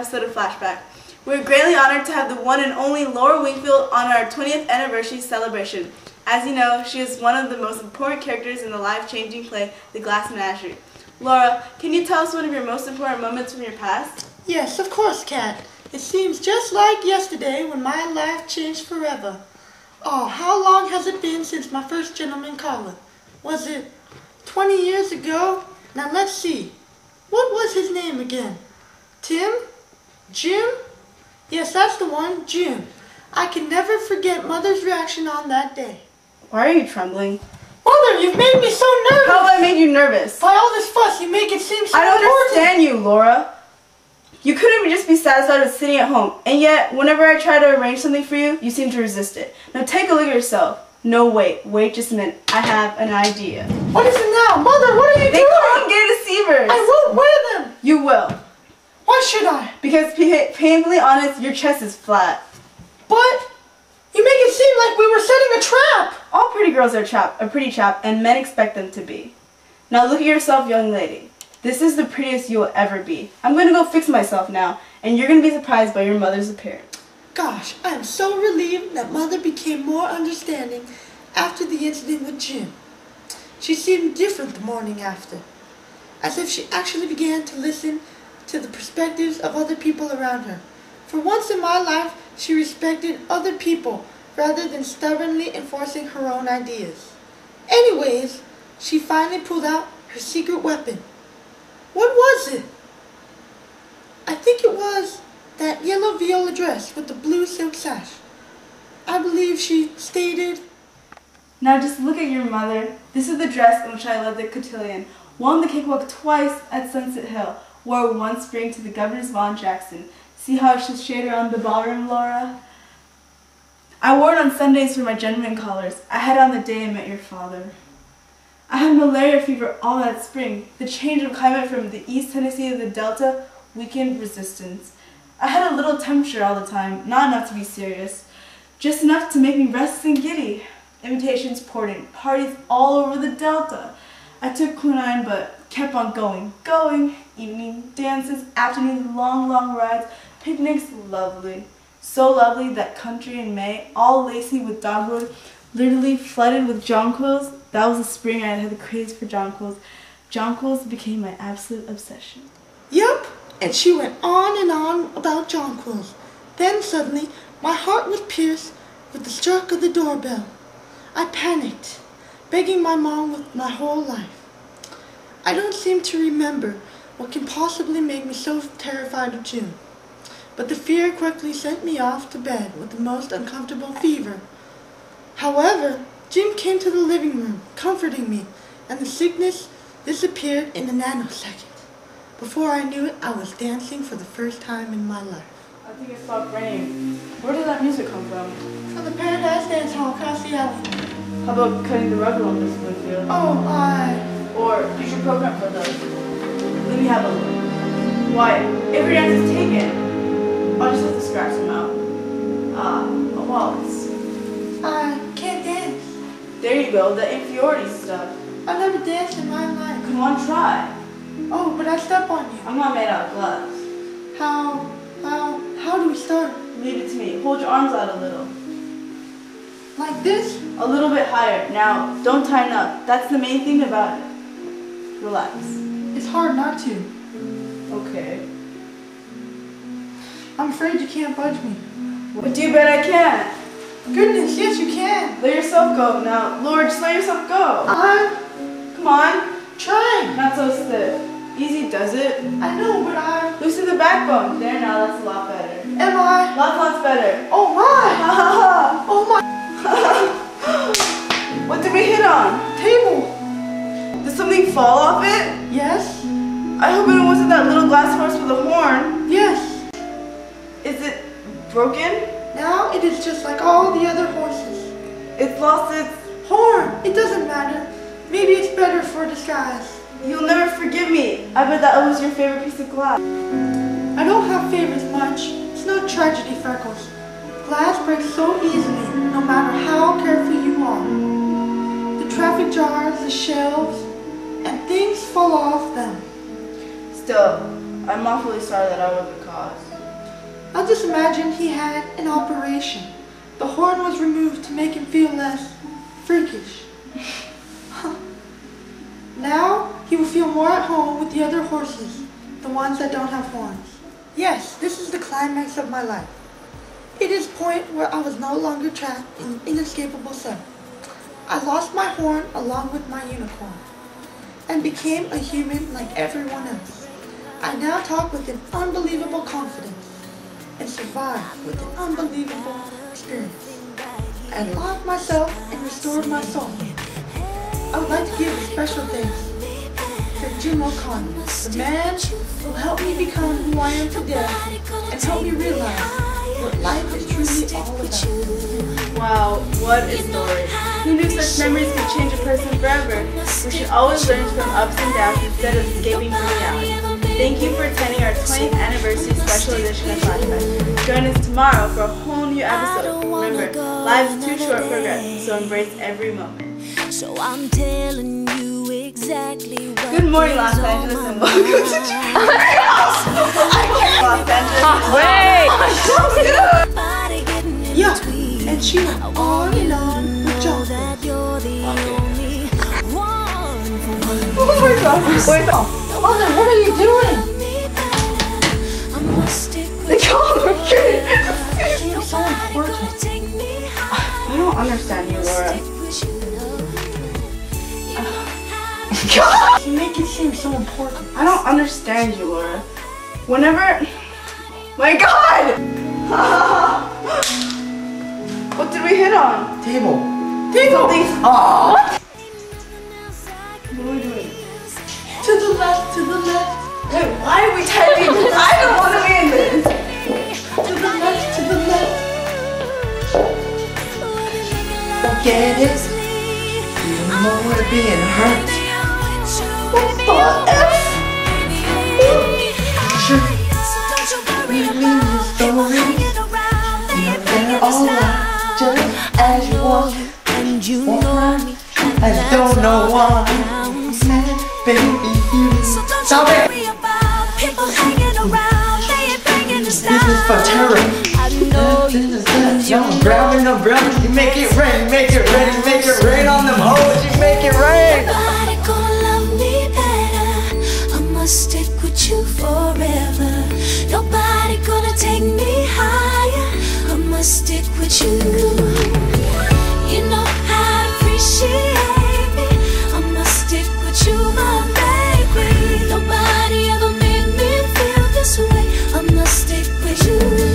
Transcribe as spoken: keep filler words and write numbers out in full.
episode of Flashback. We're greatly honored to have the one and only Laura Wingfield on our twentieth anniversary celebration. As you know, she is one of the most important characters in the life-changing play, The Glass Menagerie. Laura, can you tell us one of your most important moments from your past? Yes, of course, Kat. It seems just like yesterday when my life changed forever. Oh, how long has it been since my first gentleman caller? Was it twenty years ago? Now let's see. What was his name again? Tim? Jim? Yes, that's the one, Jim. I can never forget Mother's reaction on that day. Why are you trembling? Mother, you've made me so nervous! How have I made you nervous? By all this fuss, you make it seem so I don't important. understand you, Laura. You couldn't just be satisfied with sitting at home, and yet, whenever I try to arrange something for you, you seem to resist it. Now take a look at yourself. No, wait, wait just a minute. I have an idea. What is it now? Mother, what are you they doing? They call gay deceivers. I won't wear them. You will. Why should I? Because, pa painfully honest, your chest is flat. But you make it seem like we were setting a trap. All pretty girls are chap a pretty chap, and men expect them to be. Now look at yourself, young lady. This is the prettiest you will ever be. I'm going to go fix myself now, and you're going to be surprised by your mother's appearance. Gosh, I am so relieved that Mother became more understanding after the incident with Jim. She seemed different the morning after, as if she actually began to listen to the perspectives of other people around her. For once in my life, she respected other people rather than stubbornly enforcing her own ideas. Anyways, she finally pulled out her secret weapon. What was it? I think it was that yellow viola dress with the blue silk sash. I believe she stated, "Now just look at your mother. This is the dress in which I led the cotillion, won the cakewalk twice at Sunset Hill, wore one spring to the Governor's Ball in Jackson. See how it should shade around the ballroom, Laura? I wore it on Sundays for my gentleman callers. I had it on the day I met your father. I had malaria fever all that spring. The change of climate from the East Tennessee to the Delta weakened resistance. I had a little temperature all the time, not enough to be serious, just enough to make me restless and giddy. Invitations poured in, parties all over the Delta. I took quinine but kept on going, going, evening dances, afternoons, long, long rides, picnics, lovely. So lovely that country in May, all lacy with dogwood, literally flooded with jonquils. That was the spring I had the craze for jonquils. Jonquils became my absolute obsession." Yup, and she went on and on about jonquils. Then suddenly, my heart was pierced with the stroke of the doorbell. I panicked, begging my mom with my whole life. I don't seem to remember what can possibly make me so terrified of Jim, but the fear quickly sent me off to bed with the most uncomfortable fever. However, Jim came to the living room, comforting me, and the sickness disappeared in a nanosecond. Before I knew it, I was dancing for the first time in my life. I think it stopped raining. Where did that music come from? From the Paradise Dance Hall across the alley. How about cutting the rug along this Winfield? Oh, I... Or you should program for those. Let me have a look. Why, if your dance is taken, I'll just have to scratch them out. Ah, a waltz. I can't dance. There you go, the inferiority stuff. I've never danced in my life. Come on, try. Oh, but I step on you. I'm not made out of glass. How, how, how do we start? Leave it to me. Hold your arms out a little. Like this? A little bit higher. Now, don't tighten up. That's the main thing about it. Relax. It's hard not to. Okay. I'm afraid you can't budge me. But do you bet I can? Goodness, yes you can. Let yourself go. Now, Lord, just let yourself go. I'm Come on. trying. Not so stiff. Easy does it. I know, but I... Loosen the backbone. There now, that's a lot better. Am I? Lots, lots better. Oh my! Ha ha Oh my! ha. What did we hit on? Table. Did something fall off it? Yes. I hope it wasn't that little glass horse with a horn. Yes. Is it broken? Now it is just like all the other horses. It's lost its... Horn. It doesn't matter. Maybe it's better for disguise. You'll never forgive me. I bet that was your favorite piece of glass. I don't have favorites much. It's no tragedy, Freckles. Glass breaks so easily, no matter how careful you are. The traffic jars, the shelves, and things fall off them. Still, I'm awfully sorry that I was the cause. I just imagined he had an operation. The horn was removed to make him feel less freakish. Now he will feel more at home with the other horses, the ones that don't have horns. Yes, this is the climax of my life. It is the point where I was no longer trapped in an inescapable cell. I lost my horn along with my unicorn and became a human like everyone else. I now talk with an unbelievable confidence and survive with an unbelievable experience. I unlocked myself and restored my soul. I would like to give a special thanks to Jim O'Connor, the man who helped me become who I am today and helped me realize what life is truly all about. Wow, what a story. Who knew such memories could change a person forever? We should always learn from ups and downs instead of escaping from reality. Thank you for attending our twentieth anniversary special edition of Flashback. Join us tomorrow for a whole new episode. Remember, life is too short for regret, so embrace every moment. So I'm telling you exactly what. Good morning, Los Angeles, and welcome to Los Angeles. Wait! Yeah, and she went on and on with Jonathan. Oh my God! Wait, Mother, what are you doing? they call her kid. You're so important. I don't understand you, Laura. You make it seem so important. I don't understand you, Laura. Whenever... My God! What did we hit on? Table. Table! Oh. What? What are we doing? To the left, to the left. Wait, why are we typing? I don't want to be in this. To the left, to the left. Forget it. You know we're being hurt. What the F? Sure. We leave the story. You're there all right, just as you walk. And you know me. I don't know why. Baby, you stop it. People hanging around, they ain't bringing us down. This is for terror. I know you. This is that. Yo, I'm grabbing umbrella. You make it rain, make it rain, make it rain on them hoes. You make it rain. Nobody gonna love me better. I must stick with you forever. Nobody gonna take me higher. I must stick with you. You know how to appreciate me. I must stick with you, my baby. Nobody ever made me feel this way. I must stick with you.